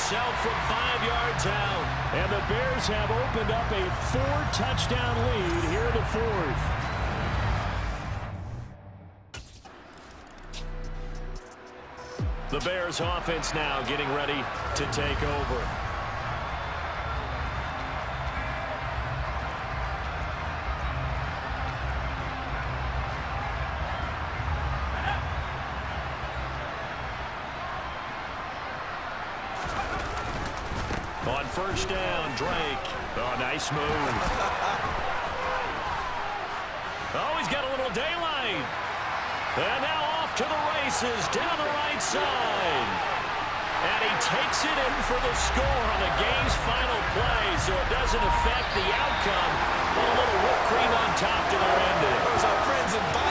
himself from 5 yards out. And the Bears have opened up a 4-touchdown lead here in the fourth. The Bears offense now getting ready to take over. On first down, Drake. Oh, nice move. Oh, he's got a little daylight. And now off to the races down the right side. And he takes it in for the score on the game's final play, so it doesn't affect the outcome. But a little whipped cream on top to their ending. Those are friends and